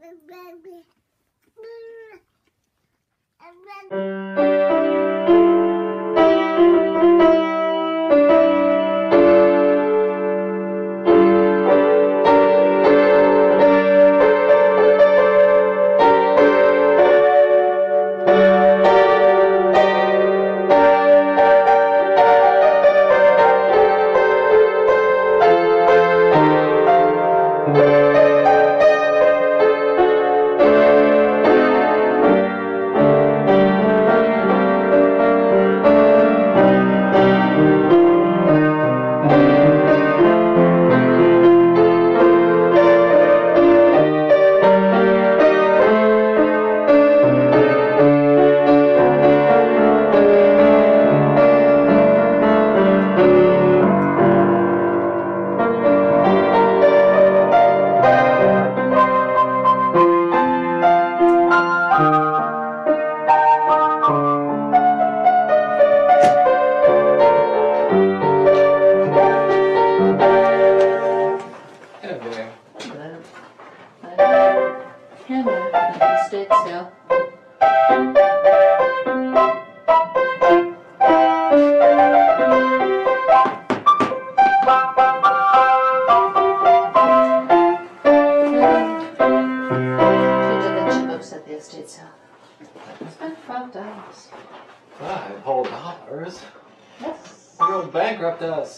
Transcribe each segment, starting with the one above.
$5. $5 whole dollars? Yes. You're going to bankrupt us.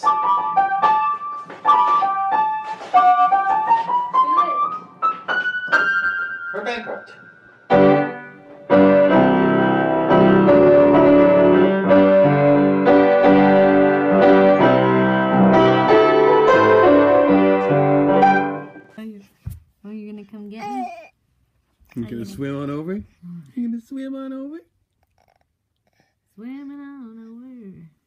We're bankrupt. Are you gonna come get me? You gonna swim on over? You gonna swim on over? Swimming on over.